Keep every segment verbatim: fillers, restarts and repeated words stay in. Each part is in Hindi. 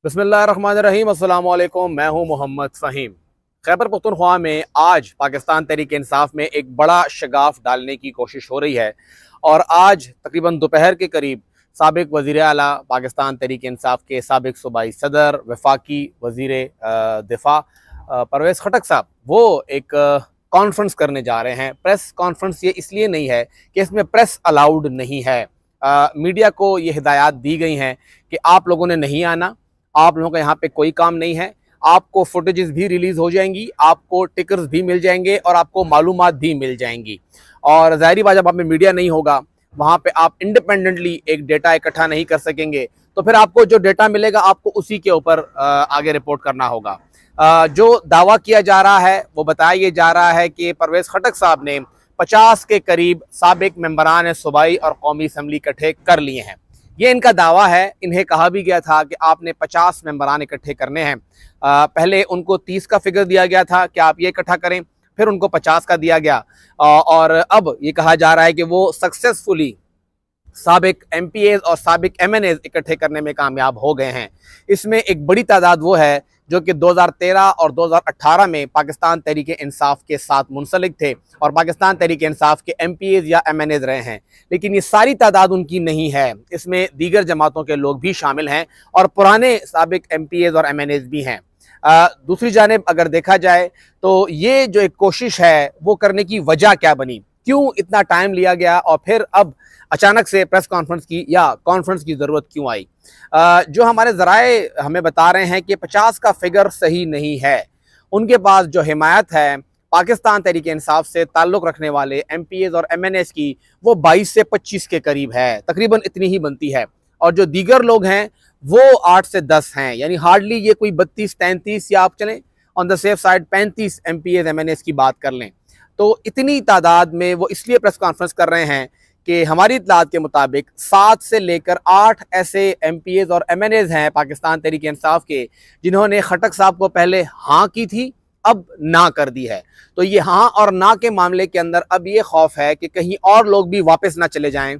बिस्मिल्लाहिर्रहमानिर्रहीम, अस्सलाम वालेकुम। मैं हूं मोहम्मद फ़हीम। खैबर पख्तूनख्वा में आज पाकिस्तान तहरीक इंसाफ में एक बड़ा शगाफ डालने की कोशिश हो रही है और आज तकरीबन दोपहर के करीब साबिक वज़ीर आला पाकिस्तान तहरीक इंसाफ के साबिक सूबाई सदर वफाकी वज़ीर दिफा परवेज़ खटक साहब वो एक कॉन्फ्रेंस करने जा रहे हैं। प्रेस कॉन्फ्रेंस ये इसलिए नहीं है कि इसमें प्रेस अलाउड नहीं है। आ, मीडिया को ये हिदायत दी गई हैं कि आप लोगों ने नहीं आना, आप लोगों का यहाँ पे कोई काम नहीं है। आपको फुटेजेस भी रिलीज़ हो जाएंगी, आपको टिकर्स भी मिल जाएंगे और आपको मालूमात भी मिल जाएंगी। और ज़ाहिरी बात, जब आप में मीडिया नहीं होगा वहाँ पे आप इंडिपेंडेंटली एक डेटा इकट्ठा नहीं कर सकेंगे, तो फिर आपको जो डेटा मिलेगा आपको उसी के ऊपर आगे रिपोर्ट करना होगा। जो दावा किया जा रहा है वो बताया ये जा रहा है कि परवेज़ खटक साहब ने पचास के करीब साबिक मेंबरान सूबाई और कौमी असम्बली इकट्ठे कर लिए हैं। ये इनका दावा है। इन्हें कहा भी गया था कि आपने पचास मेंबरान इकट्ठे करने हैं। आ, पहले उनको तीस का फिगर दिया गया था कि आप ये इकट्ठा करें, फिर उनको पचास का दिया गया आ, और अब ये कहा जा रहा है कि वो सक्सेसफुली साबिक एम पी एज़ और साबिक एम एन एज़ इकट्ठे करने में कामयाब हो गए हैं। इसमें एक बड़ी तादाद वो है जो कि दो हज़ार तेरह और दो हज़ार अठारह में पाकिस्तान तहरीक इंसाफ के साथ मुंसलिक थे और पाकिस्तान तहरीक इंसाफ के एम पी एज़ या एम एन एज़ रहे हैं। लेकिन ये सारी तादाद उनकी नहीं है, इसमें दीगर जमातों के लोग भी शामिल हैं और पुराने साबिक एम पी एज़ और एम एन एज़ भी हैं। आ, दूसरी जानिब अगर देखा जाए तो ये जो एक कोशिश है वो करने की वजह क्या बनी, क्यों इतना टाइम लिया गया और फिर अब अचानक से प्रेस कॉन्फ्रेंस की या कॉन्फ्रेंस की ज़रूरत क्यों आई। आ, जो हमारे ज़राए हमें बता रहे हैं कि पचास का फिगर सही नहीं है। उनके पास जो हिमायत है पाकिस्तान तहरीक इंसाफ से ताल्लुक़ रखने वाले एम पी एज़ और एम एन एज़ की वो बाईस से पच्चीस के करीब है, तकरीबन इतनी ही बनती है। और जो दीगर लोग हैं वो आठ से दस हैं, यानी हार्डली ये कोई बत्तीस तैंतीस या आप चलें ऑन द सेफ साइड पैंतीस M P As M N As की बात कर लें। तो इतनी तादाद में वो इसलिए प्रेस कॉन्फ्रेंस कर रहे हैं कि हमारी इत्तलात के मुताबिक सात से लेकर आठ ऐसे एम पी एज़ और एम एन एज़ हैं पाकिस्तान तहरीक इंसाफ के जिन्होंने खटक साहब को पहले हाँ की थी, अब ना कर दी है। तो ये हाँ और ना के मामले के अंदर अब ये खौफ है कि कहीं और लोग भी वापस ना चले जाएं।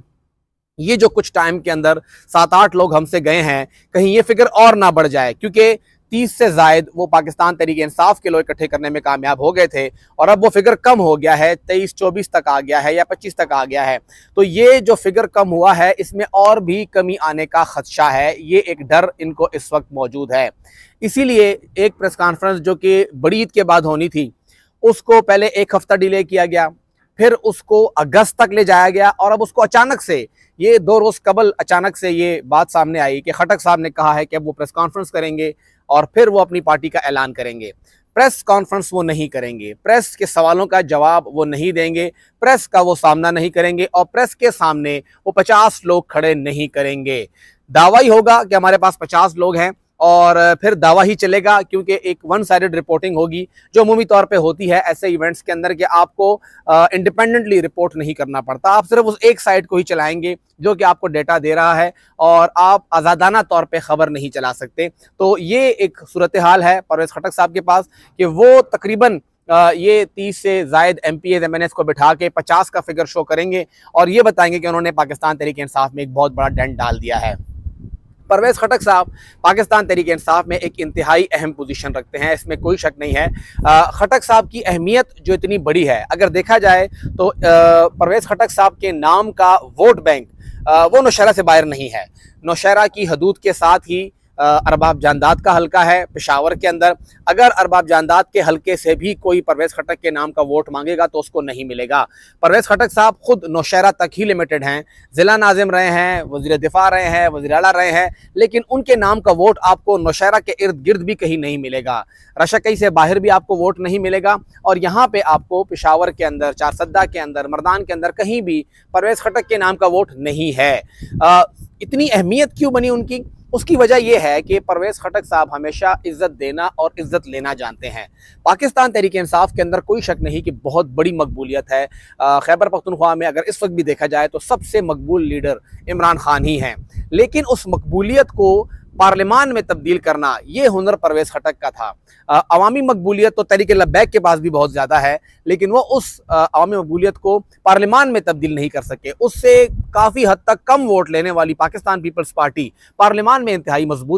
ये जो कुछ टाइम के अंदर सात आठ लोग हमसे गए हैं, कहीं ये फिक्र और ना बढ़ जाए, क्योंकि तीस से जायद वो पाकिस्तान तहरीक इंसाफ के लोग इकट्ठे करने में कामयाब हो गए थे और अब वो फिगर कम हो गया है, तेईस चौबीस तक आ गया है या पच्चीस तक आ गया है। तो ये जो फिगर कम हुआ है इसमें और भी कमी आने का खदशा है, ये एक डर इनको इस वक्त मौजूद है। इसीलिए एक प्रेस कॉन्फ्रेंस जो कि बड़ी ईद के बाद होनी थी उसको पहले एक हफ्ता डिले किया गया, फिर उसको अगस्त तक ले जाया गया और अब उसको अचानक से ये दो रोज़ कबल अचानक से ये बात सामने आई कि खटक साहब ने कहा है कि अब वो प्रेस कॉन्फ्रेंस करेंगे और फिर वो अपनी पार्टी का ऐलान करेंगे। प्रेस कॉन्फ्रेंस वो नहीं करेंगे, प्रेस के सवालों का जवाब वो नहीं देंगे, प्रेस का वो सामना नहीं करेंगे और प्रेस के सामने वो पचास लोग खड़े नहीं करेंगे। दावा ही होगा कि हमारे पास पचास लोग हैं और फिर दावा ही चलेगा, क्योंकि एक वन साइडेड रिपोर्टिंग होगी जो अमूमी तौर पे होती है ऐसे इवेंट्स के अंदर कि आपको इंडिपेंडेंटली रिपोर्ट नहीं करना पड़ता, आप सिर्फ उस एक साइड को ही चलाएंगे जो कि आपको डेटा दे रहा है और आप आज़ादाना तौर पे ख़बर नहीं चला सकते। तो ये एक सूरत हाल है परवेज़ खटक साहब के पास कि वो तकरीबन आ, ये तीस से जायद M P As M N As को बिठा के पचास का फिगर शो करेंगे और ये बताएंगे कि उन्होंने पाकिस्तान तहरीक इंसाफ में एक बहुत बड़ा डेंट डाल दिया है। परवेज़ खटक साहब पाकिस्तान तहरीक इंसाफ में एक इंतहाई अहम पोजीशन रखते हैं, इसमें कोई शक नहीं है। आ, खटक साहब की अहमियत जो इतनी बड़ी है, अगर देखा जाए तो परवेज़ खटक साहब के नाम का वोट बैंक आ, वो नौशहरा से बाहर नहीं है। नौशहरा की हदूद के साथ ही अरबाब जानदाद का हल्का है पेशावर के अंदर। अगर अरबाब जानदाद के हल्के से भी कोई परवेज़ खटक के नाम का वोट मांगेगा तो उसको नहीं मिलेगा। परवेज़ खटक साहब खुद नौशहरा तक ही लिमिटेड हैं, ज़िला नाज़िम रहे हैं, वज़ीर दिफा रहे हैं, वज़ीर आला रहे हैं, लेकिन उनके नाम का वोट आपको नौशहरा के इर्द गिर्द भी कहीं नहीं मिलेगा, रशाकई से बाहर भी आपको वोट नहीं मिलेगा और यहाँ पे आपको पेशावर के अंदर, चारसद्दा के अंदर, मर्दान के अंदर कहीं भी परवेज़ खटक के नाम का वोट नहीं है। आ, इतनी अहमियत क्यों बनी उनकी? उसकी वजह यह है कि परवेज़ खटक साहब हमेशा इज़्ज़त देना और इज़्ज़त लेना जानते हैं। पाकिस्तान तहरीक इंसाफ के अंदर कोई शक नहीं कि बहुत बड़ी मकबूलियत है। खैबर पख्तूनख्वा में अगर इस वक्त भी देखा जाए तो सबसे मकबूल लीडर इमरान खान ही हैं, लेकिन उस मकबूलियत को पार्लिमान में तब्दील करना ये हुनर परवेज़ खटक का था। अवामी मकबूलियत तो तहरीक लब्बैक के पास भी बहुत ज़्यादा है, लेकिन वो उस अवामी मकबूलियत को पार्लिमान में तब्दील नहीं कर सके। उससे काफ़ी हद तक कम वोट लेने वाली पाकिस्तान पीपल्स पार्टी पार्लिमान में इंतहाई मजबूत है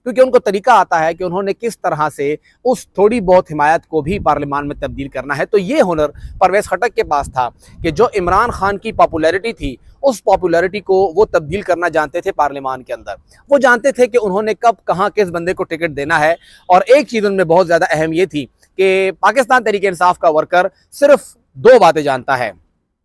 क्योंकि उनको तरीका आता है कि उन्होंने किस तरह से उस थोड़ी बहुत हिमायत को भी पार्लियामान में तब्दील करना है। तो ये हुनर परवेज़ खटक के पास था कि जो इमरान खान की पॉपुलैरिटी थी उस पॉपुलैरिटी को वो तब्दील करना जानते थे पार्लियामान के अंदर। वो जानते थे कि उन्होंने कब कहाँ किस बंदे को टिकट देना है। और एक चीज़ उनमें बहुत ज़्यादा अहम ये थी कि पाकिस्तान तहरीक इंसाफ का वर्कर सिर्फ दो बातें जानता है,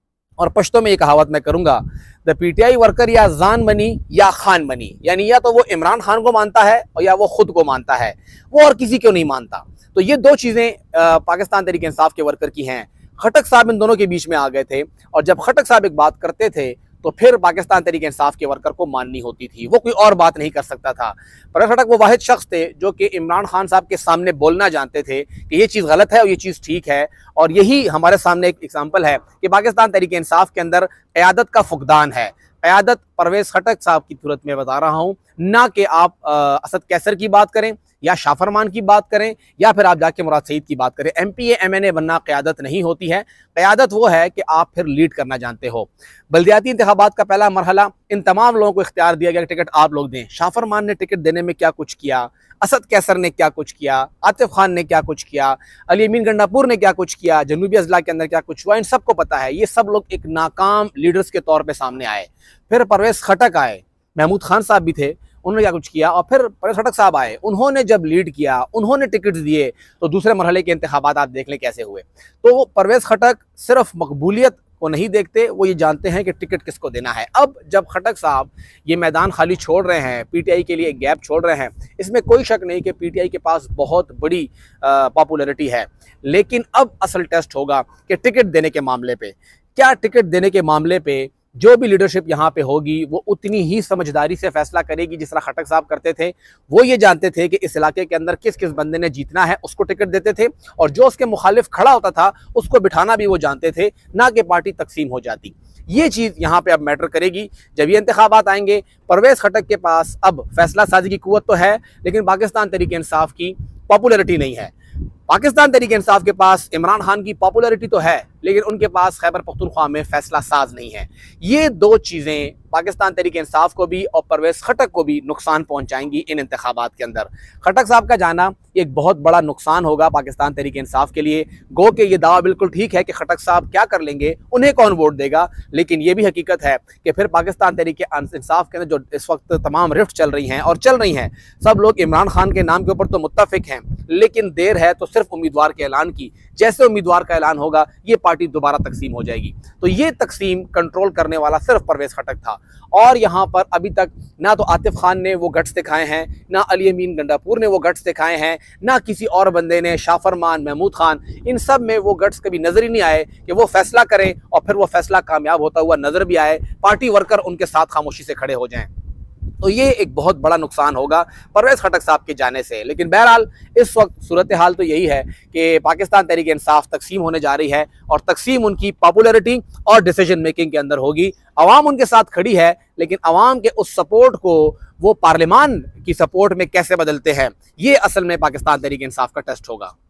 और पश्तो में ये कहावत मैं करूंगा, द पीटीआई वर्कर या जान बनी या खान बनी, यानी या तो वो इमरान खान को मानता है और या वो खुद को मानता है, वो और किसी को नहीं मानता। तो ये दो चीज़ें पाकिस्तान तहरीक इंसाफ के वर्कर की हैं। खटक साहब इन दोनों के बीच में आ गए थे, और जब खटक साहब एक बात करते थे तो फिर पाकिस्तान तहरीक इंसाफ के वर्कर को माननी होती थी, वो कोई और बात नहीं कर सकता था। परवेज़ खटक वो वाहिद शख्स थे जो कि इमरान खान साहब के सामने बोलना जानते थे कि ये चीज़ गलत है और ये चीज़ ठीक है। और यही हमारे सामने एक एग्जाम्पल है कि पाकिस्तान तहरीक इंसाफ के अंदर क़यादत का फुकदान है। क़यादत परवेज़ खटक साहब की सूरत में बता रहा हूँ, ना कि आप असद कैसर की बात करें या शाह फरमान की बात करें या फिर आप जाके मुराद सईद की बात करें। M P A M N A बनना क़यादत नहीं होती है। क़यादत वो है कि आप फिर लीड करना जानते हो। बल्दियाती इंतखाबात का पहला मरहला इन तमाम लोगों को इख्तियार दिया गया कि टिकट आप लोग दें। शाह फरमान ने टिकट देने में क्या कुछ किया, असद कैसर ने क्या कुछ किया, आतिफ खान ने क्या कुछ किया, अली अमीन गंडापुर ने क्या कुछ किया, जनूबी अजला के अंदर क्या कुछ हुआ, इन सबको पता है। ये सब लोग एक नाकाम लीडर्स के तौर पर सामने आए। फिर परवेज़ खटक आए, महमूद खान साहब भी थे, उन्होंने क्या कुछ किया, और फिर परवेज़ खटक साहब आए, उन्होंने जब लीड किया, उन्होंने टिकट दिए, तो दूसरे मरहले के इंतखाबात आप देख लें कैसे हुए। तो वो परवेज़ खटक सिर्फ मकबूलियत को नहीं देखते, वो ये जानते हैं कि टिकट किसको देना है। अब जब खटक साहब ये मैदान खाली छोड़ रहे हैं, पीटीआई के लिए एक गैप छोड़ रहे हैं, इसमें कोई शक नहीं कि पीटीआई के पास बहुत बड़ी पॉपुलैरिटी है। लेकिन अब असल टेस्ट होगा कि टिकट देने के मामले पे, क्या टिकट देने के मामले पे जो भी लीडरशिप यहाँ पे होगी वो उतनी ही समझदारी से फैसला करेगी जिस तरह खटक साहब करते थे। वो ये जानते थे कि इस इलाके के अंदर किस किस बंदे ने जीतना है, उसको टिकट देते थे, और जो उसके मुखालिफ खड़ा होता था उसको बिठाना भी वो जानते थे, ना कि पार्टी तकसीम हो जाती। ये चीज़ यहाँ पे अब मैटर करेगी जब ये इंतखाबात आएंगे। परवेज़ खटक के पास अब फैसला साजी की कुव्वत तो है, लेकिन पाकिस्तान तहरीक इंसाफ की पॉपुलैरिटी नहीं है। पाकिस्तान तहरीक इंसाफ के पास इमरान खान की पॉपुलैरिटी तो है, लेकिन उनके पास खैबर पख्तूनख्वा में फैसला साज नहीं है। ये दो चीज़ें पाकिस्तान तहरीक इंसाफ को भी और परवेज़ खटक को भी नुकसान पहुंचाएंगी इन इंतखाबात के अंदर। खटक साहब का जाना एक बहुत बड़ा नुकसान होगा पाकिस्तान तहरीक इंसाफ के लिए। गो के ये दावा बिल्कुल ठीक है कि खटक साहब क्या कर लेंगे, उन्हें कौन वोट देगा, लेकिन ये भी हकीकत है कि फिर पाकिस्तान तहरीक इंसाफ के अंदर जो इस वक्त तमाम रिफ्ट चल रही हैं और चल रही हैं, सब लोग इमरान खान के नाम के ऊपर तो मुत्तफिक हैं, लेकिन देर है तो सिर्फ उम्मीदवार के ऐलान की। जैसे उम्मीदवार का ऐलान होगा ये पार्टी दोबारा तकसीम हो जाएगी। तो ये तकसीम कंट्रोल करने वाला सिर्फ परवेज़ खटक था, और यहाँ पर अभी तक ना तो आतिफ खान ने वो गट्स दिखाए हैं, ना अली अमीन गंडापुर ने वो गट्स दिखाए हैं, ना किसी और बंदे ने, शाह फरमान, महमूद खान, इन सब में वो गट्स कभी नजर ही नहीं आए कि वो फैसला करें और फिर वो फैसला कामयाब होता हुआ नजर भी आए, पार्टी वर्कर उनके साथ खामोशी से खड़े हो जाएं। तो ये एक बहुत बड़ा नुकसान होगा परवेज़ खटक साहब के जाने से। लेकिन बहरहाल इस वक्त सूरत हाल तो यही है कि पाकिस्तान तहरीक इंसाफ तकसीम होने जा रही है, और तकसीम उनकी पॉपुलैरिटी और डिसीजन मेकिंग के अंदर होगी। अवाम उनके साथ खड़ी है, लेकिन अवाम के उस सपोर्ट को वो पार्लियामान की सपोर्ट में कैसे बदलते हैं, ये असल में पाकिस्तान तहरीक इंसाफ का टेस्ट होगा।